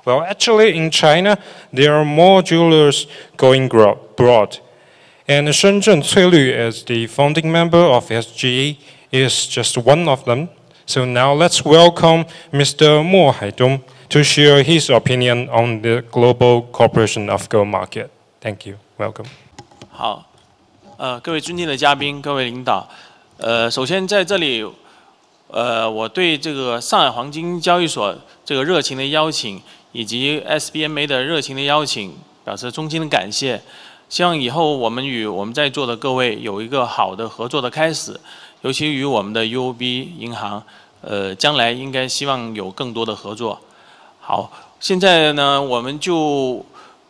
Well, actually, in China, there are more jewelers going abroad. And Shenzhen Cuilü, as the founding member of SGE, is just one of them. So now let's welcome Mr. Mo Haidong to share his opinion on the global cooperation of gold market. Thank you. Welcome. 好，各位尊敬的嘉宾，各位领导，首先在这里，我对这个上海黄金交易所这个热情的邀请，以及 SBMA 的热情的邀请，表示衷心的感谢。希望以后我们与我们在座的各位有一个好的合作的开始，尤其与我们的 UOB 银行，将来应该希望有更多的合作。好，现在呢，我们就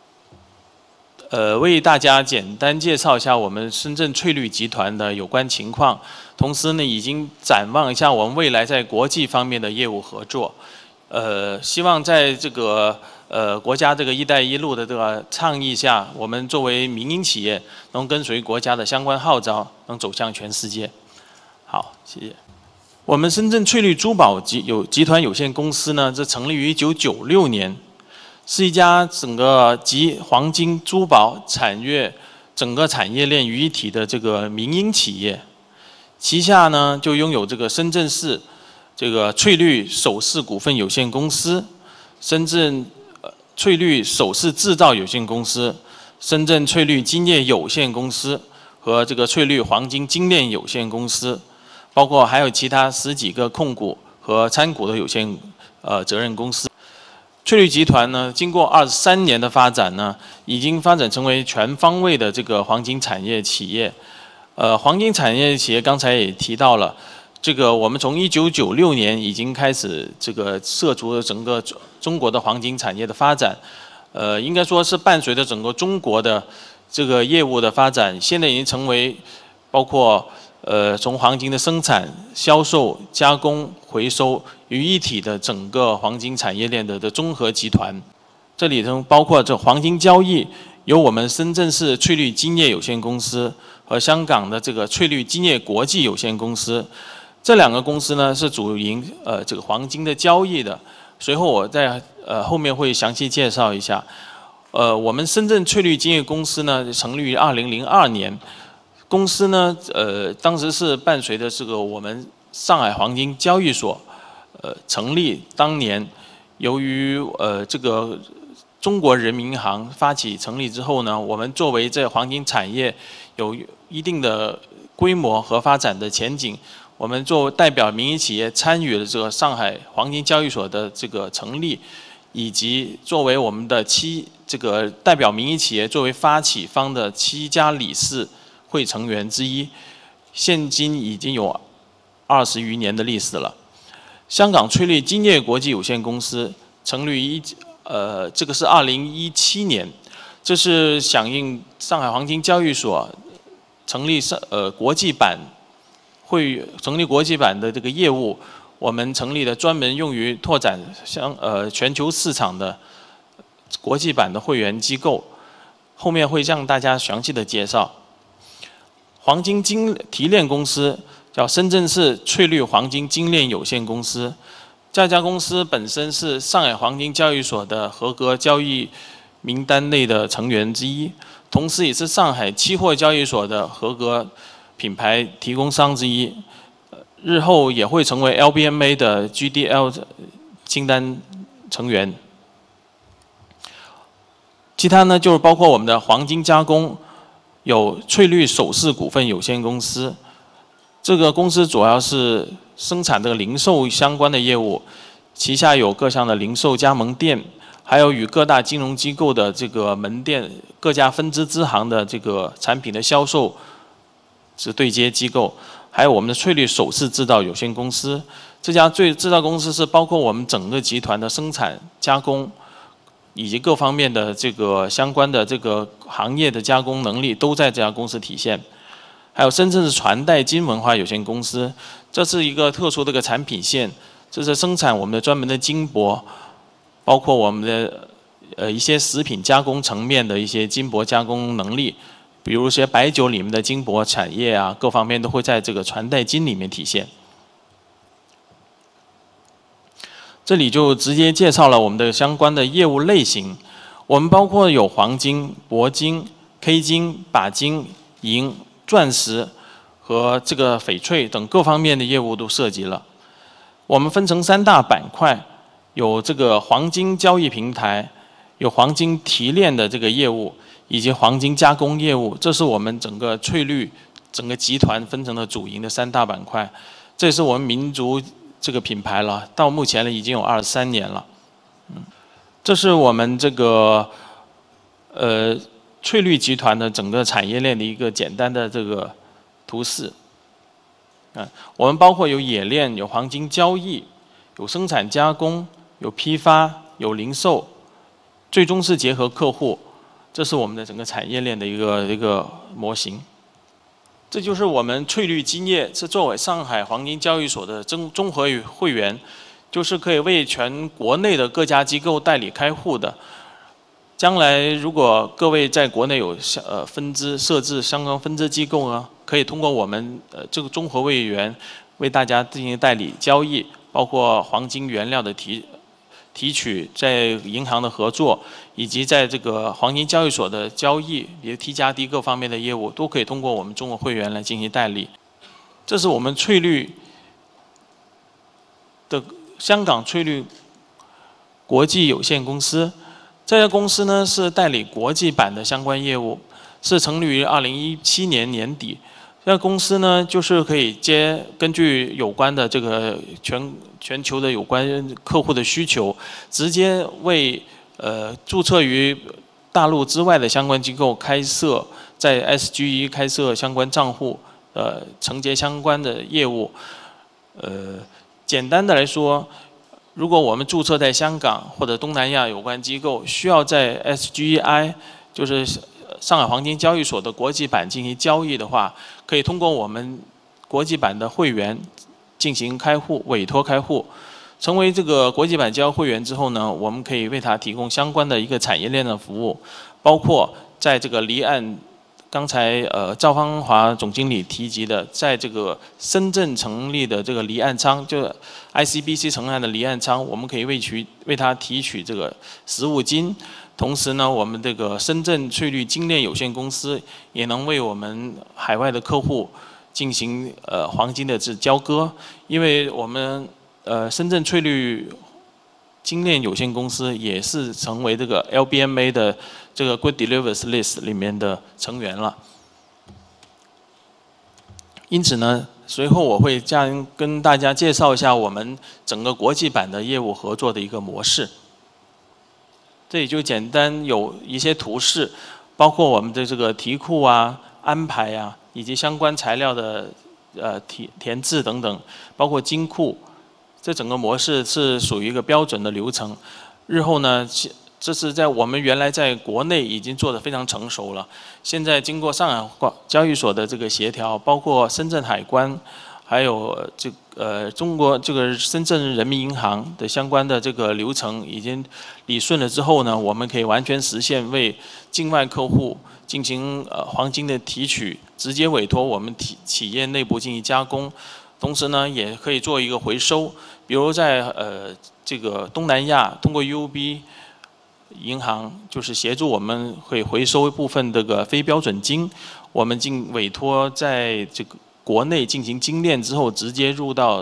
为大家简单介绍一下我们深圳翠绿集团的有关情况，同时呢，已经展望一下我们未来在国际方面的业务合作。希望在这个国家这个“一带一路”的这个倡议下，我们作为民营企业，能跟随国家的相关号召，能走向全世界。好，谢谢。我们深圳翠绿珠宝集团有限公司呢，这成立于1996年，是一家整个集黄金、珠宝产业整个产业链于一体的这个民营企业。旗下呢，就拥有这个深圳市这个翠绿首饰股份有限公司、深圳翠绿首饰制造有限公司、深圳翠绿金业有限公司和这个翠绿黄金精炼有限公司，包括还有其他10几个控股和参股的有限责任公司。翠绿集团呢，经过23年的发展呢，已经发展成为全方位的这个黄金产业企业。黄金产业企业刚才也提到了。这个我们从1996年已经开始这个涉足了整个中国的黄金产业的发展，应该说是伴随着整个中国的这个业务的发展，现在已经成为包括从黄金的生产、销售、加工、回收于一体的整个黄金产业链的综合集团。这里头包括这黄金交易，由我们深圳市翠绿金业有限公司和香港的这个翠绿金业国际有限公司。这2个公司呢是主营这个黄金的交易的，随后我在后面会详细介绍一下。我们深圳翠绿金业公司呢成立于2002年，公司呢当时是伴随着这个我们上海黄金交易所成立当年，由于这个中国人民银行发起成立之后呢，我们作为这黄金产业有一定的规模和发展的前景。我们作为代表民营企业参与了这个上海黄金交易所的这个成立，以及作为我们的这个代表民营企业作为发起方的7家理事会成员之一，现今已经有20余年的历史了。香港翠绿金业国际有限公司成立于这个是2017年，这是响应上海黄金交易所成立国际版。会成立国际版的这个业务，我们成立了专门用于拓展全球市场的国际版的会员机构，后面会向大家详细的介绍。黄金提炼公司叫深圳市翠绿黄金精炼有限公司，这家公司本身是上海黄金交易所的合格交易名单内的成员之一，同时也是上海期货交易所的合格品牌提供商之一，日后也会成为 LBMA 的 GDL 清单成员。其他呢，就是包括我们的黄金加工，有翠绿首饰股份有限公司，这个公司主要是生产这个零售相关的业务，旗下有各项的零售加盟店，还有与各大金融机构的这个门店、各家分支支行的这个产品的销售。是对接机构，还有我们的翠绿首饰制造有限公司。这家制造公司是包括我们整个集团的生产、加工以及各方面的这个相关的这个行业的加工能力都在这家公司体现。还有深圳市传代金文化有限公司，这是一个特殊的一个产品线，这是生产我们的专门的金箔，包括我们的一些食品加工层面的一些金箔加工能力。比如一些白酒里面的金箔产业啊，各方面都会在这个传代金里面体现。 这里就直接介绍了我们的相关的业务类型。我们包括有黄金、铂金、K 金、钯金、银、钻石和这个翡翠等各方面的业务都涉及了。我们分成3大板块，有这个黄金交易平台，有黄金提炼的这个业务，以及黄金加工业务。这是我们整个翠绿整个集团分成的主营的3大板块。这是我们民族这个品牌了，到目前呢已经有23年了。这是我们这个翠绿集团的整个产业链的一个简单的这个图示。我们包括有冶炼、有黄金交易、有生产加工、有批发、有零售，最终是结合客户。这是我们的整个产业链的一个模型。这就是我们翠绿金业是作为上海黄金交易所的综合会员。就是可以为全国内的各家机构代理开户的。将来如果各位在国内有分支设置相关分支机构呢，可以通过我们这个综合会员为大家进行代理交易，包括黄金原料的提取，在银行的合作，以及在这个黄金交易所的交易，比如 T 加 D 各方面的业务，都可以通过我们综合会员来进行代理。这是我们翠绿的香港翠绿国际有限公司，这家公司呢是代理国际版的相关业务，是成立于2017年年底。这家公司呢就是可以根据有关的这个全球的有关客户的需求，直接为注册于大陆之外的相关机构开设在 SGE 开设相关账户，承接相关的业务。简单的来说，如果我们注册在香港或者东南亚有关机构，需要在 SGEI， 就是上海黄金交易所的国际版进行交易的话，可以通过我们国际版的会员进行开户、委托开户。成为这个国际版交易会员之后呢，我们可以为他提供相关的一个产业链的服务，包括在这个离岸。刚才赵芳华总经理提及的，在这个深圳成立的这个离岸仓，就 ICBC 承揽的离岸仓，我们可以为他提取这个实物金。同时呢，我们这个深圳翠绿精炼有限公司也能为我们海外的客户进行黄金的交割，因为我们深圳翠绿精炼有限公司也是成为这个 LBMA 的这个 Good Deliveries List 里面的成员了。因此呢，随后我会将跟大家介绍一下我们整个国际版的业务合作的一个模式。这里就简单有一些图示，包括我们的这个题库啊、安排啊，以及相关材料的填字等等，包括金库。这整个模式是属于一个标准的流程。日后呢，这是在我们原来在国内已经做得非常成熟了。现在经过上海交易所的这个协调，包括深圳海关，还有中国这个深圳人民银行的相关的这个流程已经理顺了之后呢，我们可以完全实现为境外客户进行黄金的提取，直接委托我们企业内部进行加工。同时呢，也可以做一个回收，比如在这个东南亚，通过 UOB 银行就是协助我们会回收一部分这个非标准金，我们委托在这个国内进行精炼之后，直接入到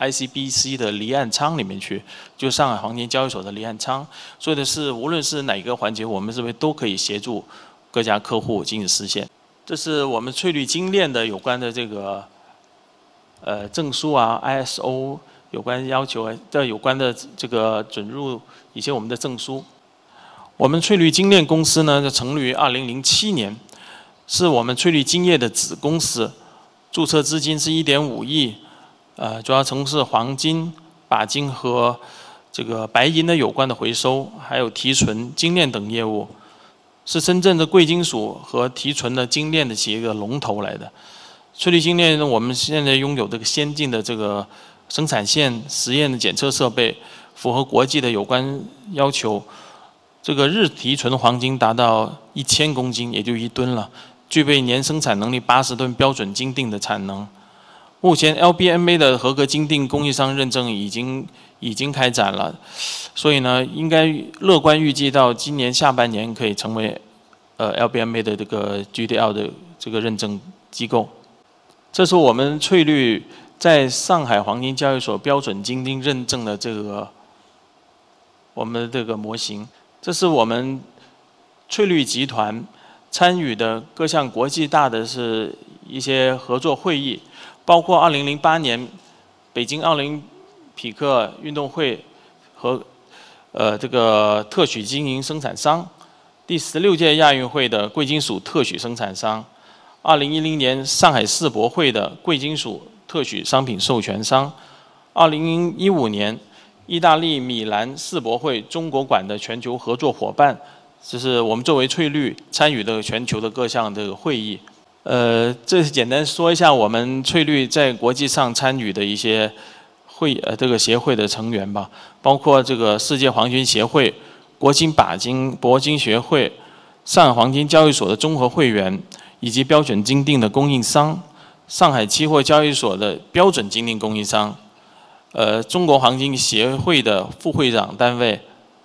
ICBC 的离岸仓里面去，就上海黄金交易所的离岸仓。所以的是，无论是哪个环节，我们认为都可以协助各家客户进行实现。这是我们翠绿精炼的有关的这个。证书啊 ，ISO 有关要求的有关的这个准入一些我们的证书。我们翠绿精炼公司呢，就成立于2007年，是我们翠绿精业的子公司，注册资金是1.5亿，主要从事黄金、钯金和这个白银的有关的回收，还有提纯、精炼等业务，是深圳的贵金属和提纯的精炼的企业的龙头来的。翠绿精炼，我们现在拥有这个先进的这个生产线、实验的检测设备，符合国际的有关要求。这个日提纯黄金达到1000公斤，也就1吨了，具备年生产能力80吨标准金锭的产能。目前 LBMA 的合格金锭供应商认证已经已经开展了，所以呢，应该乐观预计到今年下半年可以成为LBMA 的这个 GDL 的这个认证机构。这是我们翠绿在上海黄金交易所标准金钉认证的这个我们的这个模型。这是我们翠绿集团参与的各项国际大的是一些合作会议，包括2008年北京奥林匹克运动会和这个特许经营生产商，第16届亚运会的贵金属特许生产商，2010年上海世博会的贵金属特许商品授权商，2015年意大利米兰世博会中国馆的全球合作伙伴。这是我们作为翠绿参与的全球的各项这个会议。这是简单说一下我们翠绿在国际上参与的一些这个协会的成员吧，包括这个世界黄金协会、国金钯金学会、上海黄金交易所的综合会员，以及标准金锭的供应商、上海期货交易所的标准金锭供应商、中国黄金协会的副会长单位。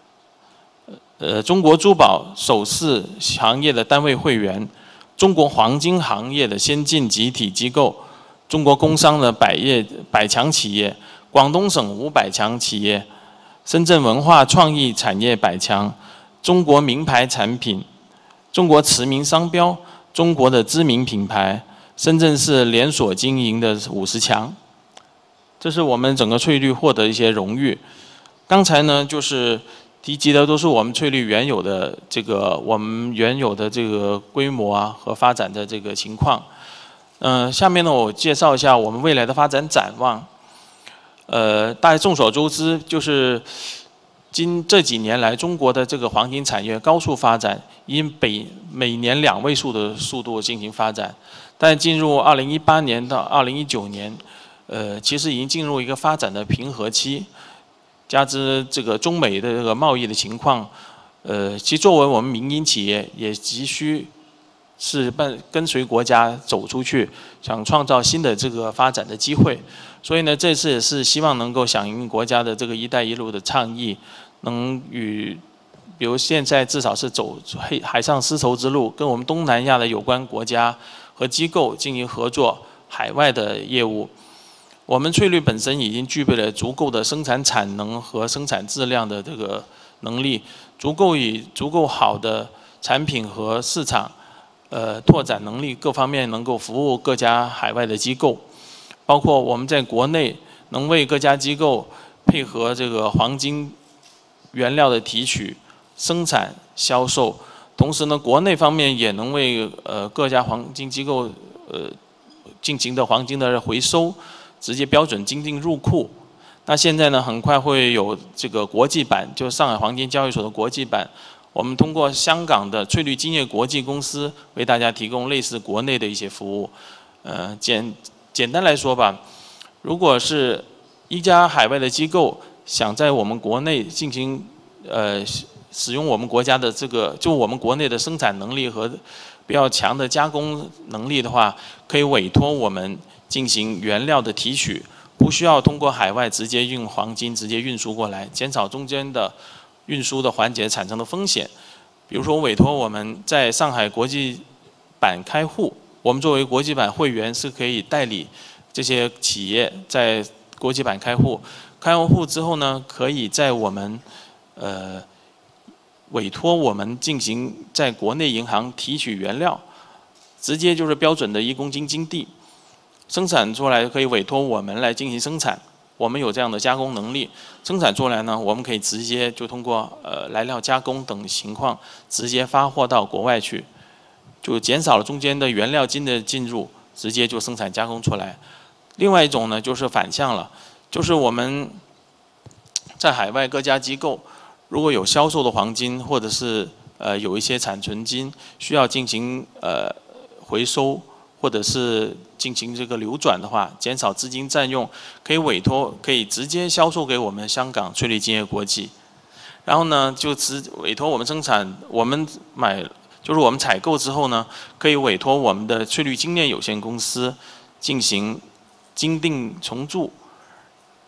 中国珠宝首饰行业的单位会员，中国黄金行业的先进集体机构，中国工商的百强企业，广东省500强企业，深圳文化创意产业百强，中国名牌产品，中国驰名商标，中国的知名品牌，深圳市连锁经营的50强。这是我们整个翠绿获得一些荣誉。刚才呢就是提及的都是我们翠绿原有的这个规模啊和发展的这个情况。下面呢我介绍一下我们未来的发展展望。大家众所周知，就是这几年来中国的这个黄金产业高速发展，以每年2位数的速度进行发展。但进入2018年到2019年，其实已经进入一个发展的平和期。加之这个中美的这个贸易的情况，其作为我们民营企业，也急需是跟随国家走出去，想创造新的这个发展的机会。所以呢，这次也是希望能够响应国家的这个"一带一路"的倡议，能比如现在至少是走海上丝绸之路，跟我们东南亚的有关国家和机构进行合作海外的业务。我们翠绿本身已经具备了足够的生产产能和生产质量的这个能力，足够好的产品和市场，拓展能力各方面能够服务各家海外的机构，包括我们在国内能为各家机构配合这个黄金原料的提取、生产、销售，同时呢，国内方面也能为各家黄金机构进行的黄金的回收。直接标准金锭入库。那现在呢，很快会有这个国际版，就是上海黄金交易所的国际版。我们通过香港的翠绿金业国际公司为大家提供类似国内的一些服务。简单来说吧，如果是一家海外的机构想在我们国内进行使用我们国家的就我们国内的生产能力和比较强的加工能力的话，可以委托我们进行原料的提取，不需要通过海外直接运黄金直接运输过来，减少中间的运输的环节产生的风险。比如说委托我们在上海国际版开户，我们作为国际版会员是可以代理这些企业在国际版开户。开完户之后呢，可以在我们委托我们进行在国内银行提取原料，直接就是标准的1公斤金锭。生产出来可以委托我们来进行生产，我们有这样的加工能力。生产出来呢，我们可以直接就通过来料加工等情况，直接发货到国外去，就减少了中间的原料金的进入，直接就生产加工出来。另外一种呢，就是反向了，就是我们在海外各家机构如果有销售的黄金，或者是有一些产存金需要进行回收，或者是进行这个流转的话，减少资金占用，可以直接销售给我们香港翠绿金业国际。然后呢，就委托我们生产，我们采购之后呢，可以委托我们的翠绿精炼有限公司进行金锭重铸，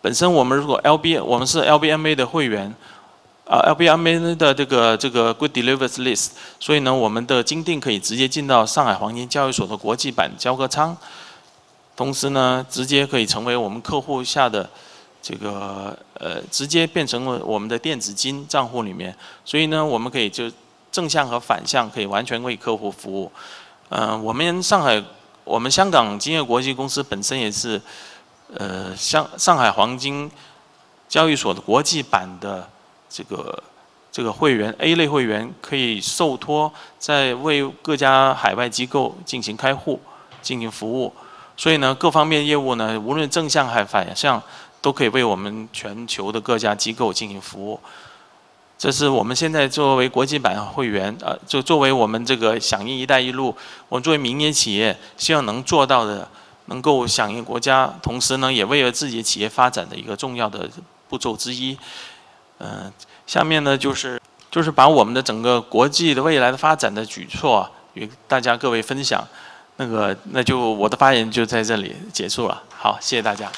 本身我们如果我们是 LBMA 的会员。LBMA 的这个 Good Deliveries List， 所以呢，我们的金锭可以直接进到上海黄金交易所的国际版交割仓，同时呢，直接可以成为我们客户下的这个直接变成了我们的电子金账户里面，所以呢，我们可以就正向和反向可以完全为客户服务。我们香港金业国际公司本身也是上海黄金交易所的国际版的。这个会员 A 类会员可以受托在为各家海外机构进行开户、进行服务，所以呢，各方面业务呢，无论正向还反向，都可以为我们全球的各家机构进行服务。这是我们现在作为国际版会员，就作为我们这个响应“一带一路”，我们作为民营企业，希望能做到的，能够响应国家，同时呢，也为了自己的企业发展的一个重要的步骤之一。下面呢就是把我们的整个国际的未来的发展的举措与大家各位分享。那就我的发言就在这里结束了。好，谢谢大家。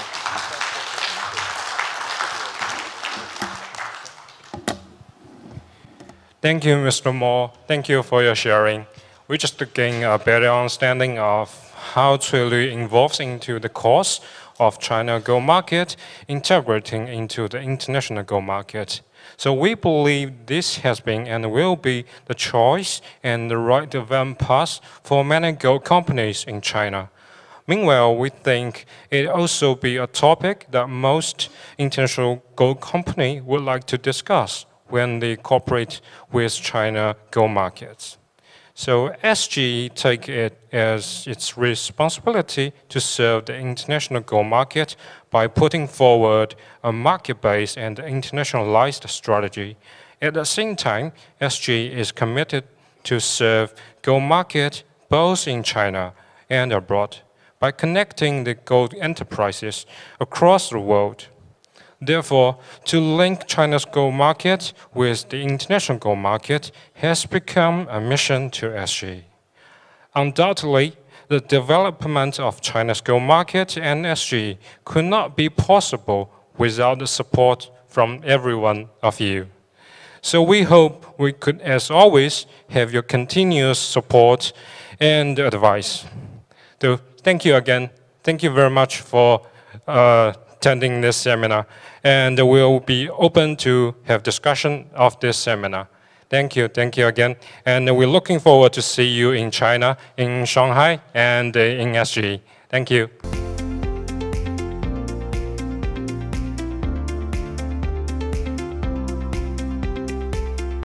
Thank you, Mr. Mo. Thank you for your sharing. We just gain a better understanding of how Cuilü evolves into the course of China gold market, integrating into the international gold market. So we believe this has been and will be the choice and the right development path for many gold companies in China. Meanwhile, we think it also be a topic that most international gold companies would like to discuss when they cooperate with China gold markets. So SGE take it as its responsibility to serve the international gold market by putting forward a market-based and internationalized strategy. At the same time, SGE is committed to serve gold market both in China and abroad by connecting the gold enterprises across the world. Therefore, to link China's gold market with the international gold market has become a mission to SGE. Undoubtedly, the development of China's gold market and SGE could not be possible without the support from every one of you. So we hope we could, as always, have your continuous support and advice. So thank you again. Thank you very much for attending this seminar, and we'll be open to have discussion of this seminar. Thank you again, and we're looking forward to see you in China, in Shanghai, and in SGE. Thank you.